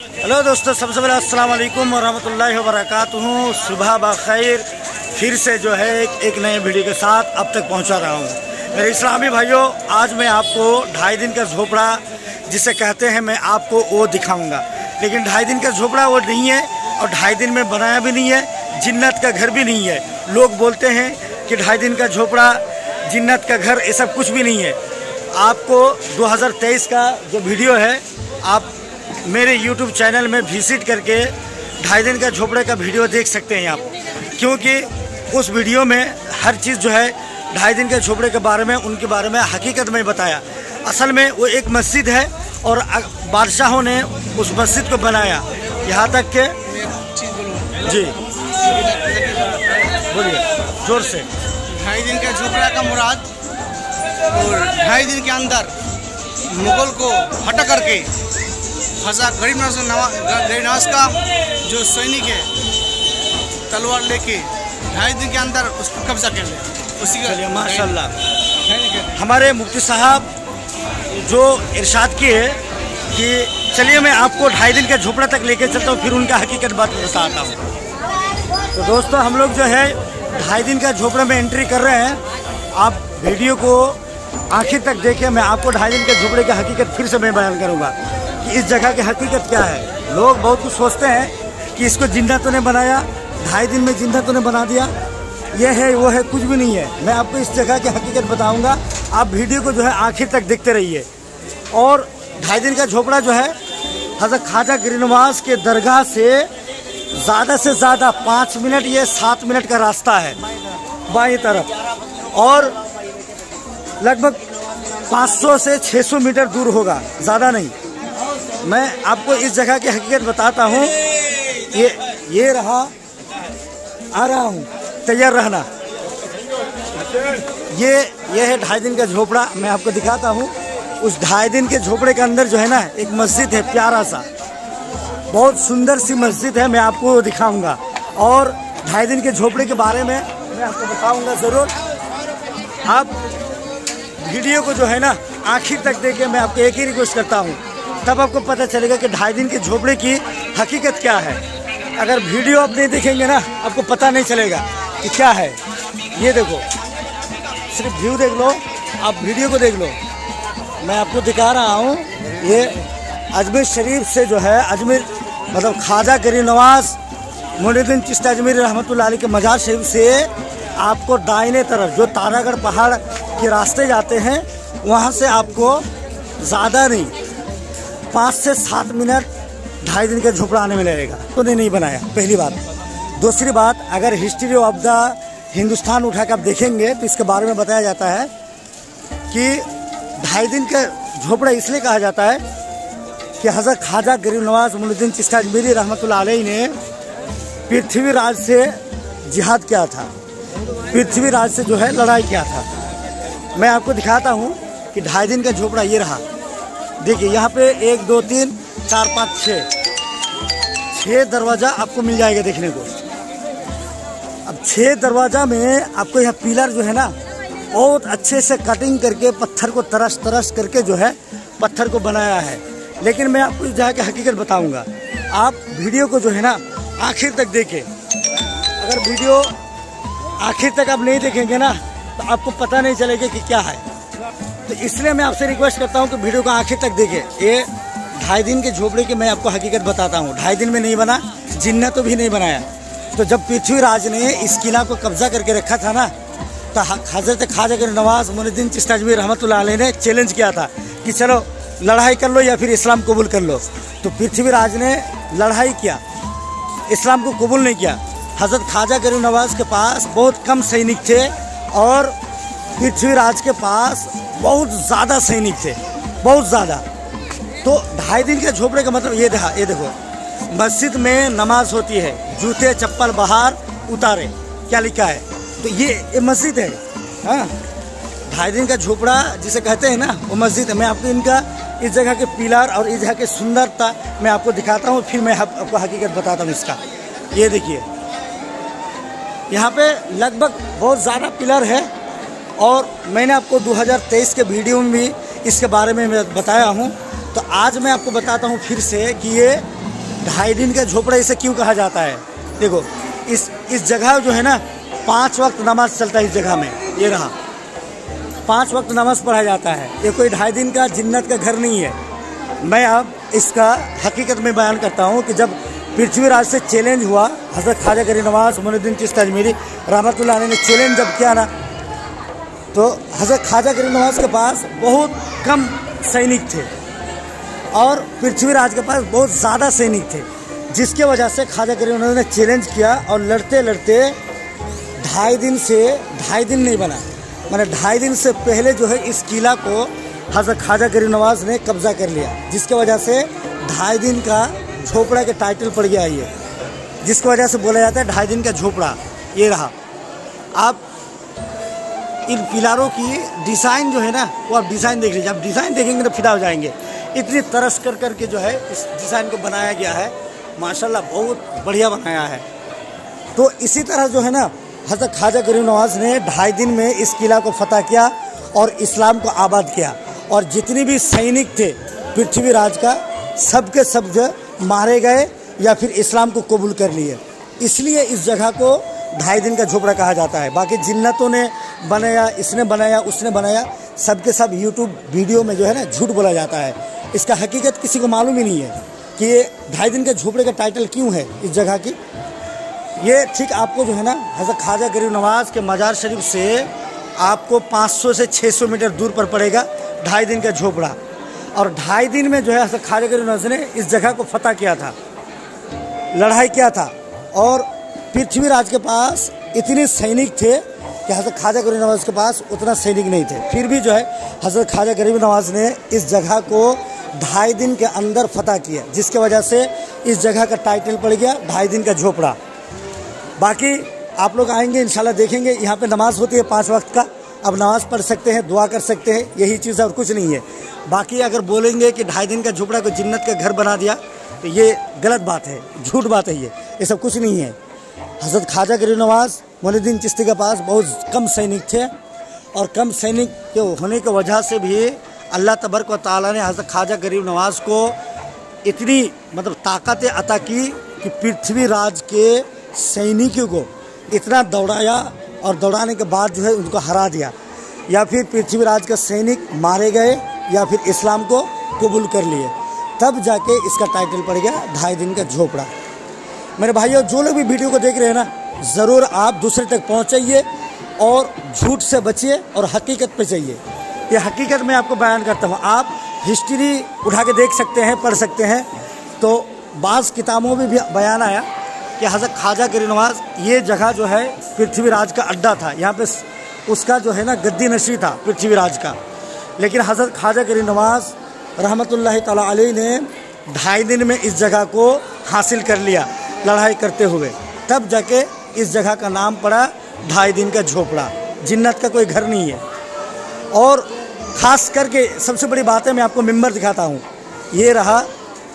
Hello दोस्तों, सबसे पहले अस्सलाम वालेकुम वरहमतुल्लाहि वबरकातुहू। सुबह बखैर, फिर से जो है एक नए वीडियो के साथ अब तक पहुंचा रहा हूं। मेरे इस्लामी भाइयों, आज मैं आपको 2.5 दिन का झोपड़ा जिसे कहते हैं मैं आपको वो दिखाऊंगा। लेकिन 2.5 दिन का झोपड़ा वो नहीं है और 2.5 दिन में बनाया भी नहीं है, जिन्नत का घर भी नहीं है। लोग बोलते हैं कि 2.5 दिन का झोपड़ा, जिन्नत का घर, ये सब कुछ भी नहीं है। आपको 2023 का जो वीडियो है, आप मेरे YouTube चैनल में विजिट करके 2.5 दिन का झोपड़े का वीडियो देख सकते हैं आप, क्योंकि उस वीडियो में हर चीज़ जो है 2.5 दिन के झोपड़े के बारे में, उनके बारे में हकीकत में बताया। असल में वो एक मस्जिद है और बादशाहों ने उस मस्जिद को बनाया। यहाँ तक के जी बोलिए जोर से। 2.5 दिन का झोपड़ा का मुराद, और 2.5 दिन के अंदर मुगल को हटा करके गरीब नवाज का जो सैनिक है तलवार लेके 2.5 दिन के अंदर उसको कब्जा कर लिया। उसी का माशाल्लाह हमारे मुफ्ती साहब जो इरशाद किए कि चलिए मैं आपको 2.5 दिन का झोपड़ा तक लेके चलता हूँ, फिर उनका हकीकत बात बताता हूँ। तो दोस्तों, हम लोग जो है 2.5 दिन का झोपड़ा में एंट्री कर रहे हैं। आप वीडियो को आखिर तक देखें। मैं आपको 2.5 दिन के झोपड़े की हकीकत फिर से मैं बयान करूँगा कि इस जगह की हकीकत क्या है। लोग बहुत कुछ सोचते हैं कि इसको जिंदा तो ने बनाया, 2.5 दिन में जिंदा तो ने बना दिया, ये है वो है, कुछ भी नहीं है। मैं आपको इस जगह की हकीकत बताऊंगा। आप वीडियो को जो है आखिर तक देखते रहिए। और 2.5 दिन का झोपड़ा जो है हज़रत ख्वाजा गिरनवाज के दरगाह से ज़्यादा 5 मिनट, ये 7 मिनट का रास्ता है बाईं तरफ, और लगभग 500 से 600 मीटर दूर होगा, ज़्यादा नहीं। मैं आपको इस जगह की हकीकत बताता हूँ। ये रहा, आ रहा हूँ, तैयार रहना। ये है 2.5 दिन का झोपड़ा। मैं आपको दिखाता हूँ। उस 2.5 दिन के झोपड़े के अंदर जो है ना, एक मस्जिद है, प्यारा सा, बहुत सुंदर सी मस्जिद है। मैं आपको दिखाऊंगा और 2.5 दिन के झोपड़े के बारे में मैं आपको बताऊंगा ज़रूर। आप वीडियो को जो है ना आखिर तक देखें। मैं आपको एक ही रिक्वेस्ट करता हूँ, तब आपको पता चलेगा कि 2.5 दिन के झोपड़े की हकीकत क्या है। अगर वीडियो आप नहीं देखेंगे ना, आपको पता नहीं चलेगा कि क्या है। ये देखो, सिर्फ व्यू देख लो, आप वीडियो को देख लो। मैं आपको दिखा रहा हूँ। ये अजमेर शरीफ से जो है, अजमेर मतलब ख्वाजा गरीब नवाज मोइनुद्दीन चिश्ती अजमेरी रहमतुल्लाह अलैह के मजार शरीफ से आपको दाहिने तरफ जो तारागढ़ पहाड़ के रास्ते जाते हैं, वहाँ से आपको ज़्यादा नहीं 5 से 7 मिनट 2.5 दिन का झोपड़ा आने में लगेगा। तो नहीं बनाया, पहली बात। दूसरी बात, अगर हिस्ट्री ऑफ द हिंदुस्तान उठा कर आप देखेंगे तो इसके बारे में बताया जाता है कि 2.5 दिन का झोपड़ा इसलिए कहा जाता है कि हज़रत ख्वाजा गरीब नवाज मोइनुद्दीन चिश्ती अजमेरी रहमतुल्लाह अलैह ने पृथ्वीराज से जिहाद किया था, पृथ्वीराज से जो है लड़ाई किया था। मैं आपको दिखाता हूँ कि 2.5 दिन का झोपड़ा ये रहा। देखिए, यहाँ पे 1 2 3 4 5 6 दरवाज़ा आपको मिल जाएगा देखने को। अब 6 दरवाज़ा में आपको यहाँ पिलर जो है ना, बहुत अच्छे से कटिंग करके पत्थर को तरस करके जो है पत्थर को बनाया है। लेकिन मैं आपको इस जगह की हकीकत बताऊंगा। आप वीडियो को जो है ना आखिर तक देखें। अगर वीडियो आखिर तक आप नहीं देखेंगे ना, तो आपको पता नहीं चलेगा कि क्या है। तो इसलिए मैं आपसे रिक्वेस्ट करता हूं कि वीडियो को आखिर तक देखें। ये 2.5 दिन के झोपड़े की मैं आपको हकीकत बताता हूं। 2.5 दिन में नहीं बना, जिन्नत तो भी नहीं बनाया। तो जब पृथ्वीराज ने इस किला को कब्जा करके रखा था ना, तो हज़रत ख्वाजा गरीब नवाज मोइनुद्दीन चिश्ती अजमेरी रहमतुल्लाह अलैह ने चैलेंज किया था कि चलो लड़ाई कर लो या फिर इस्लाम कबूल कर लो। तो पृथ्वीराज ने लड़ाई किया, इस्लाम को कबूल नहीं किया। हज़रत ख्वाजा गरीब नवाज के पास बहुत कम सैनिक थे और पृथ्वीराज के पास बहुत ज़्यादा सैनिक थे, बहुत ज़्यादा। तो 2.5 दिन के झोपड़े का मतलब ये देखो, मस्जिद में नमाज होती है, जूते चप्पल बाहर उतारे, क्या लिखा है। तो ये मस्जिद है। हाँ, 2.5 दिन का झोपड़ा जिसे कहते हैं ना, वो मस्जिद है। मैं आपको इनका इस जगह के पिलर और इस जगह की सुंदरता मैं आपको दिखाता हूँ, फिर मैं आपको हकीकत बताता हूँ इसका। ये देखिए, यहाँ पे लगभग बहुत ज़्यादा पिलर है और मैंने आपको 2023 के वीडियो में भी इसके बारे में मैं बताया हूँ। तो आज मैं आपको बताता हूँ फिर से कि ये ढाई दिन का झोपड़ा इसे क्यों कहा जाता है? देखो इस जगह जो है ना 5 वक्त नमाज चलता है इस जगह में। ये रहा 5 वक्त नमाज पढ़ा जाता है। ये कोई ढाई दिन का जिन्नत का घर नहीं है। मैं अब इसका हकीकत में बयान करता हूँ कि जब पृथ्वीराज से चैलेंज हुआ, हज़रत ख्वाजा गरीब नवाज़ मोइनुद्दीन चिश्ती अजमेरी रहमतुल्लाह अलैह ने चैलेंज जब किया ना, तो हज़रत ख्वाजा गरीब नवाज़ के पास बहुत कम सैनिक थे और पृथ्वीराज के पास बहुत ज़्यादा सैनिक थे, जिसके वजह से ख्वाजा गरीब नवाज़ ने चैलेंज किया और लड़ते लड़ते 2.5 दिन नहीं बना, मैंने 2.5 दिन से पहले जो है इस किला को हज़रत ख्वाजा गरीब नवाज़ ने कब्ज़ा कर लिया, जिसके वजह से 2.5 दिन का झोपड़ा के टाइटल पड़ गया ये, जिसकी वजह से बोला जाता है 2.5 दिन का झोपड़ा। ये रहा। आप इन पिलारों की डिज़ाइन जो है ना, वो आप डिज़ाइन देख लीजिए। आप डिज़ाइन देखेंगे तो फिदा हो जाएंगे। इतनी तरस कर करके जो है इस डिज़ाइन को बनाया गया है, माशाल्लाह बहुत बढ़िया बनाया है। तो इसी तरह जो है ना हज़रत ख्वाजा गरीब नवाज़ ने 2.5 दिन में इस किला को फतह किया और इस्लाम को आबाद किया, और जितने भी सैनिक थे पृथ्वीराज का सब के सब जो मारे गए या फिर इस्लाम को कबूल कर लिए। इसलिए इस जगह को 2.5 दिन का झोपड़ा कहा जाता है। बाकी जिन्नतों ने बनाया, इसने बनाया, उसने बनाया, सब के सब यूट्यूब वीडियो में जो है ना झूठ बोला जाता है। इसका हकीकत किसी को मालूम ही नहीं है कि ये 2.5 दिन के झोपड़े का टाइटल क्यों है इस जगह की। ये ठीक आपको जो है ना हज़रत ख्वाजा गरीब नवाज़ के मज़ार शरीफ से आपको 500 से 600 मीटर दूर पर पड़ेगा 2.5 दिन का झोपड़ा। और 2.5 दिन में जो है हज़रत ख्वाजा गरीब नवाज़ ने इस जगह को फतह किया था, लड़ाई किया था। और पृथ्वीराज के पास इतने सैनिक थे कि हज़रत ख्वाजा गरीब नवाज़ के पास उतना सैनिक नहीं थे। फिर भी जो है हज़रत ख्वाजा गरीब नवाज़ ने इस जगह को 2.5 दिन के अंदर फतह किया, जिसके वजह से इस जगह का टाइटल पड़ गया 2.5 दिन का झोपड़ा। बाकी आप लोग आएंगे इंशाल्लाह देखेंगे, यहाँ पे नमाज़ होती है 5 वक्त का। अब नमाज़ पढ़ सकते हैं, दुआ कर सकते हैं, यही चीज़ है और कुछ नहीं है। बाकी अगर बोलेंगे कि 2.5 दिन का झोपड़ा को जिन्नत का घर बना दिया तो ये गलत बात है, झूठ बात है। ये सब कुछ नहीं है। हज़रत ख्वाजा गरीब नवाज़ मोइनुद्दीन चिश्ती के पास बहुत कम सैनिक थे, और कम सैनिक के होने की वजह से भी अल्लाह तबारक व तआला ने हज़रत ख्वाजा गरीब नवाज़ को इतनी ताकत अता की कि पृथ्वीराज के सैनिकों को इतना दौड़ाया, और दौड़ाने के बाद जो है उनको हरा दिया, या फिर पृथ्वीराज के सैनिक मारे गए या फिर इस्लाम को कबूल कर लिए, तब जाके इसका टाइटल पड़ गया 2.5 दिन का झोपड़ा। मेरे भाइयों, जो लोग भी वीडियो को देख रहे हैं ना, ज़रूर आप दूसरे तक पहुंचाइए और झूठ से बचिए और हकीकत पे चाहिए। ये हकीकत मैं आपको बयान करता हूँ। आप हिस्ट्री उठा के देख सकते हैं, पढ़ सकते हैं। तो बाज़ किताबों में भी बयान आया कि हज़रत ख्वाजा गरीब नवाज़ ये जगह जो है पृथ्वीराज का अड्डा था, यहाँ पे उसका जो है ना गद्दी नशी था पृथ्वीराज का। लेकिन हज़रत ख्वाजा गरीब नवाज़ रहमतुल्लाह तआला अलैह ने 2.5 दिन में इस जगह को हासिल कर लिया लड़ाई करते हुए, तब जाके इस जगह का नाम पड़ा 2.5 दिन का झोपड़ा। जिन्नत का कोई घर नहीं है। और ख़ास करके सबसे बड़ी बात है, मैं आपको मिंबर दिखाता हूँ। ये रहा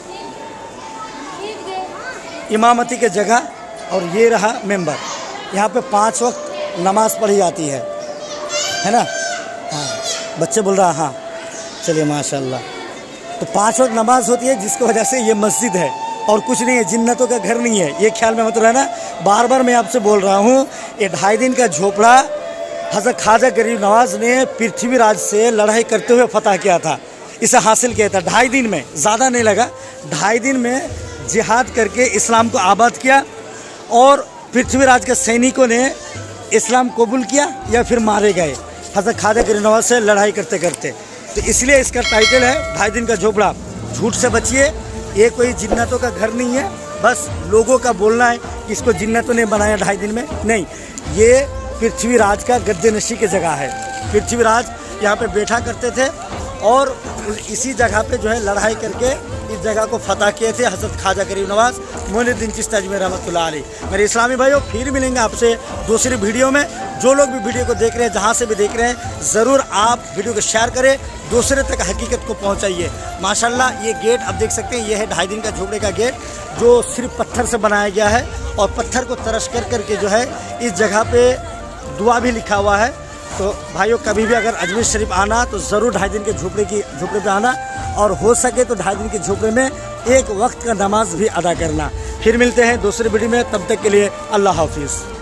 इमामती के जगह और ये रहा मेंबर। यहाँ पे 5 वक्त नमाज़ पढ़ी जाती है ना। हाँ, बच्चे बोल रहा हाँ, चलिए माशाल्लाह। तो 5 वक्त नमाज होती है, जिसकी वजह से ये मस्जिद है और कुछ नहीं है, जिन्नतों का घर नहीं है। ये ख्याल में मत रहना, बार बार मैं आपसे बोल रहा हूँ। ये 2.5 दिन का झोपड़ा हज़रत ख्वाजा गरीब नवाज़ ने पृथ्वीराज से लड़ाई करते हुए फतह किया था, इसे हासिल किया था 2.5 दिन में। ज़्यादा नहीं लगा, 2.5 दिन में जिहाद करके इस्लाम को आबाद किया, और पृथ्वीराज के सैनिकों ने इस्लाम कबूल किया या फिर मारे गए हज़रत ख्वाजा गरीब नवाज़ से लड़ाई करते करते। तो इसलिए इसका टाइटल है 2.5 दिन का झोपड़ा। झूठ से बचिए, ये कोई जिन्नतों का घर नहीं है। बस लोगों का बोलना है कि इसको जिन्नतों ने बनाया 2.5 दिन में, नहीं, ये पृथ्वीराज का गद्दे नशी की जगह है। पृथ्वीराज यहाँ पे बैठा करते थे और इसी जगह पे जो है लड़ाई करके इस जगह को फतह किए थे हज़रत ख्वाजा गरीब नवाज़ मोइनुद्दीन चिश्ती अजमेरी रहमतुल्लाह अलैह। मेरे इस्लामी भाइयों, फिर मिलेंगे आपसे दूसरी वीडियो में। जो लोग भी वीडियो को देख रहे हैं, जहाँ से भी देख रहे हैं, ज़रूर आप वीडियो को शेयर करें, दूसरे तक हकीकत को पहुँचाइए। माशाल्लाह, ये गेट आप देख सकते हैं, ये है 2.5 दिन का झोपड़े का गेट, जो सिर्फ पत्थर से बनाया गया है, और पत्थर को तरश कर करके जो है इस जगह पर दुआ भी लिखा हुआ है। तो भाइयों, कभी भी अगर अजमेर शरीफ आना तो ज़रूर 2.5 दिन के झोपड़े पे आना, और हो सके तो 2.5 दिन के झोपड़े में एक वक्त का नमाज भी अदा करना। फिर मिलते हैं दूसरी वीडियो में, तब तक के लिए अल्लाह हाफिज़।